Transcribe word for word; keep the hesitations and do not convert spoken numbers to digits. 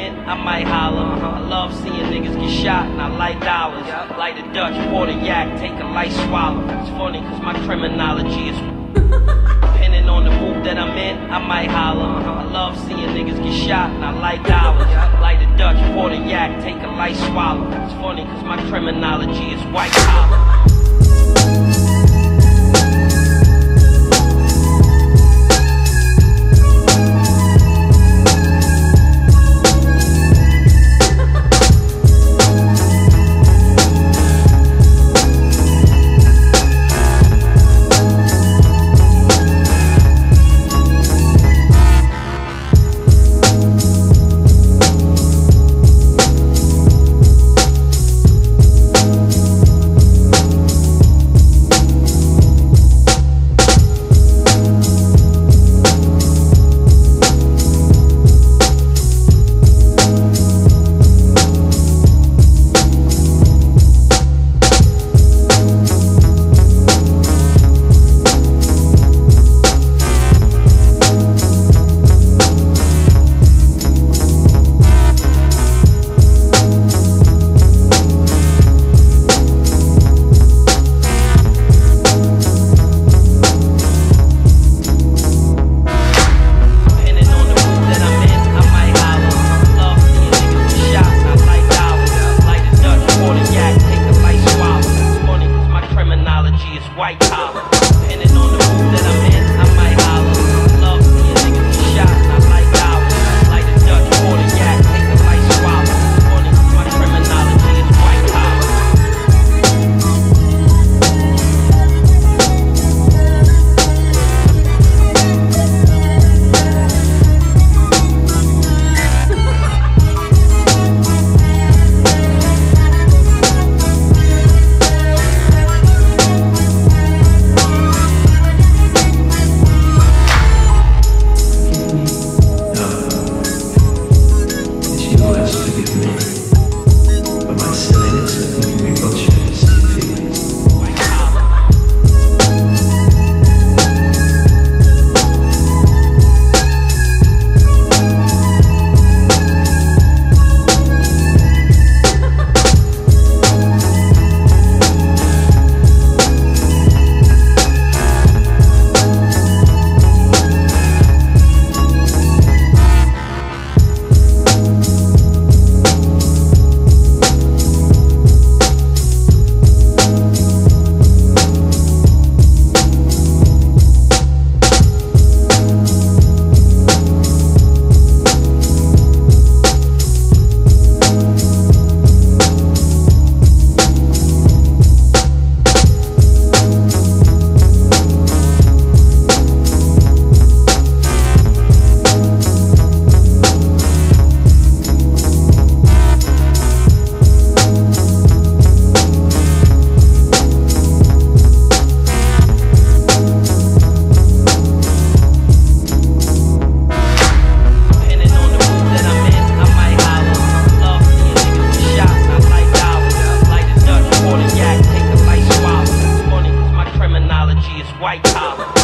in, I might holler. I love seeing niggas get shot and I like dollars. Like the Dutch, pour the yak, take a light swallow. It's funny cause my criminology is depending on the mood that I'm in, I might holler. I love seeing niggas get shot and I like dollars. Like the Dutch, pour the yak, take a light swallow. It's funny cause my criminology is white collar. White collar, depending on the mood that I'm in, I might holler. Love seeing niggas get shot, and I like dollars. Like the Dutch, pour the yak, take a light swallow. Funny, my criminology is white collar. White collar.